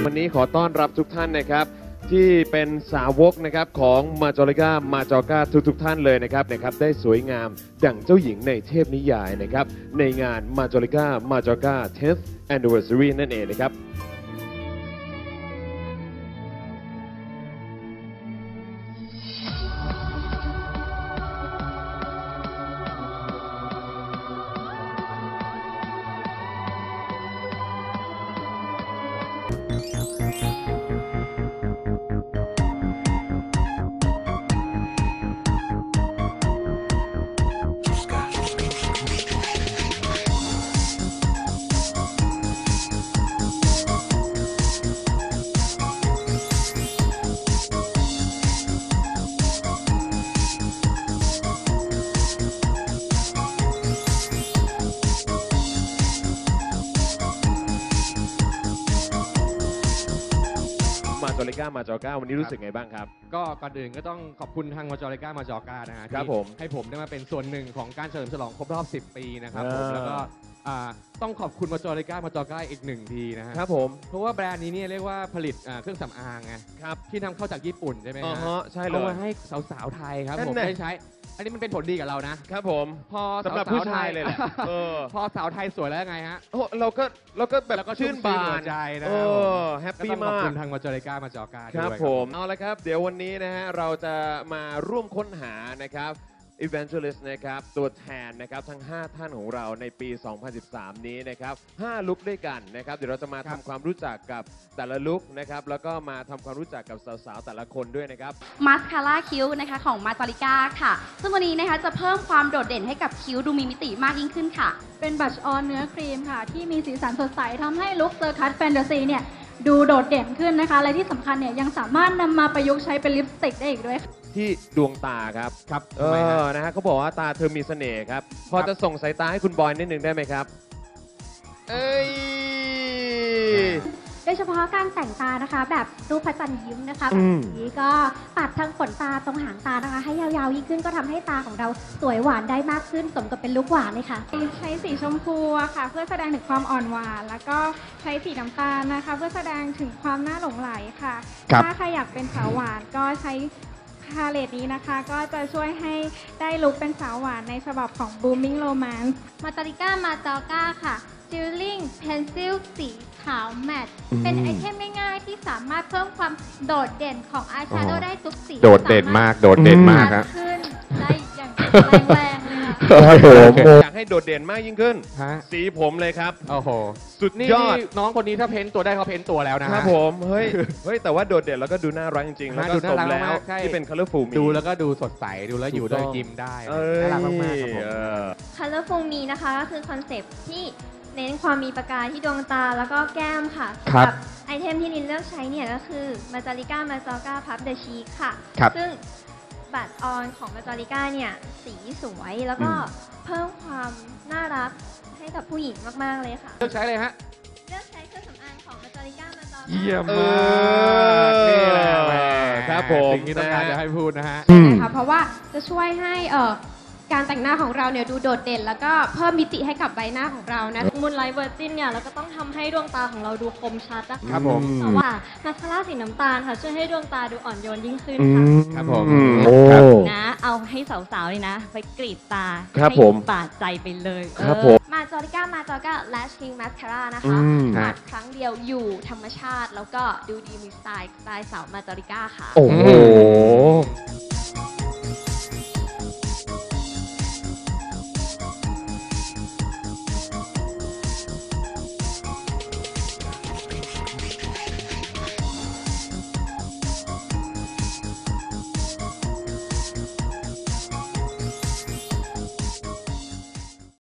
วันนี้ขอต้อนรับทุกท่านนะครับที่เป็นสาวกนะครับของมาจอริก้ามาจอก้าทุกท่านเลยนะครับได้สวยงามดั่งเจ้าหญิงในเทพนิยายนะครับในงานมาจอริก้ามาจอก้า 10th Anniversary นั่นเองนะครับมาจอริก้ามาจอก้าวันนี้รู้สึกไงบ้างครับก็ก่อนอื่นก็ต้องขอบคุณทางมาจอริก้ามาจอก้านะฮะที่ให้ผมได้มาเป็นส่วนหนึ่งของการเฉลิมฉลองครบรอบ10 ปีนะครับผมแล้วก็ต้องขอบคุณมาจอริก้ามาจอก้าอีก1 ทีนะฮะครับผมเพราะว่าแบรนด์นี้เนี่ยเรียกว่าผลิตเครื่องสำอางไงครับที่นำเข้าจากญี่ปุ่นใช่ไหมฮะใช่เลยเอามาให้สาวๆไทยครับผมได้ใช้อันนี้มันเป็นผลดีกับเรานะครับผมพอสำหรับผู้ชายเลยแหละพอสาวไทยสวยแล้วไงฮะโอ้เราก็แบบชื่นบานใจนะแฮปปี้มากขอบคุณทางมาจอริก้ามาจอก้าด้วยครับผมเอาละครับเดี๋ยววันนี้นะฮะเราจะมาร่วมค้นหานะครับEvangelist นะครับตัวแทนนะครับทั้ง5ท่านของเราในปี 2013 นี้นะครับ5ลุคด้วยกันนะครับเดี๋ยวเราจะมาทำความรู้จักกับแต่ละลุคนะครับแล้วก็มาทำความรู้จักกับสาวๆแต่ละคนด้วยนะครับมาสคาร่าคิ้วนะคะของมาจอริก้าค่ะซึ่งวันนี้นะคะจะเพิ่มความโดดเด่นให้กับคิ้วดูมีมิติมากยิ่งขึ้นค่ะเป็นบัชออนเนื้อครีมค่ะที่มีสีสันสดใสทำให้ลุคเซอร์คัสแฟนตาซีเนี่ยดูโดดเด่นขึ้นนะคะและที่สำคัญเนี่ยยังสามารถนำมาประยุกต์ใช้เป็นลิปสติกได้อีกด้วยที่ดวงตาครับนะฮะเขาบอกว่าตาเธอมีเสน่ห์ครับพอจะส่งสายตาให้คุณบอยนิดนึงได้ไหมครับโดยเฉพาะการแต่งตานะคะแบบรูปพระจันทร์ยิ้มนะคะแบบนี้ก็ปัดทั้งขนตาตรงหางตานะคะให้ยาวๆยิ่งขึ้นก็ทำให้ตาของเราสวยหวานได้มากขึ้นสมกับเป็นลุคหวานเลยค่ะใช้สีชมพูค่ะเพื่อแสดงถึงความอ่อนหวานแล้วก็ใช้สีน้ำตาลนะคะเพื่อแสดงถึงความน่าหลงใหลค่ะถ้าใครอยากเป็นสาวหวานก็ใช้พาเลตนี้นะคะก็จะช่วยให้ได้ลุคเป็นสาวหวานในฉบับของ Booming Romance มาจอริก้ามาจอก้าค่ะจิลลิ่งเพนซิลสีขาวแมตต์เป็นไอเทมง่ายๆที่สามารถเพิ่มความโดดเด่นของอายแชโดว์ได้ทุกสีโดดเด่นมากขึ้นได้อย่างแรงๆเลยครับผมอยากให้โดดเด่นมากยิ่งขึ้นสีผมเลยครับโอ้โหสุดยอดน้องคนนี้ถ้าเพ้นตัวได้เขาเพ้นตัวแล้วนะครับผมเฮ้ยแต่ว่าโดดเด่นแล้วก็ดูน่ารักจริงๆแล้วก็สมแล้วที่เป็น Colorful ดูแล้วก็ดูสดใสดูแล้วอยู่ด้วยยิ้มได้น่ารักมากๆครับผม Colorful มีนะคะก็คือคอนเซปต์ที่เน้นความมีประกายที่ดวงตาแล้วก็แก้มค่ะกับไอเทมที่ลินเลือกใช้เนี่ยก็คือมาจอริก้ามาจอก้าพับเดอะชีคค่ะซึ่งบัตรออนของมาจอริก้าเนี่ยสีสวยแล้วก็เพิ่มความน่ารักให้กับผู้หญิงมากๆเลยค่ะเลือกใช้เลยฮะเลือกใช้เครื่องสำอางของมาจอริก้ามาจอก้าเยี่ยมมากนี่แหละครับผมสิ่งที่ต้องการจะให้พูดนะฮะนะคะเพราะว่าจะช่วยให้การแต่งหน้าของเราเนี่ยดูโดดเด่นแล้วก็เพิ่มมิติให้กับใบหน้าของเรานะมูนไลท์เวอร์จินเนี่ยเราก็ต้องทำให้ดวงตาของเราดูคมชัดนะคะครับผมแต่ว่ามาสคาร่าสีน้ำตาลค่ะช่วยให้ดวงตาดูอ่อนโยนยิ่งขึ้นค่ะครับผมนะเอาให้สาวๆเลยนะไปกรีดตาให้บาดใจไปเลยครับผมมาจอริก้ามาจอก้าแลชคิงมาสคาร่านะคะปัดครั้งเดียวอยู่ธรรมชาติแล้วก็ดูดีมีสไตล์สาวมาจอริก้าค่ะโอ้โห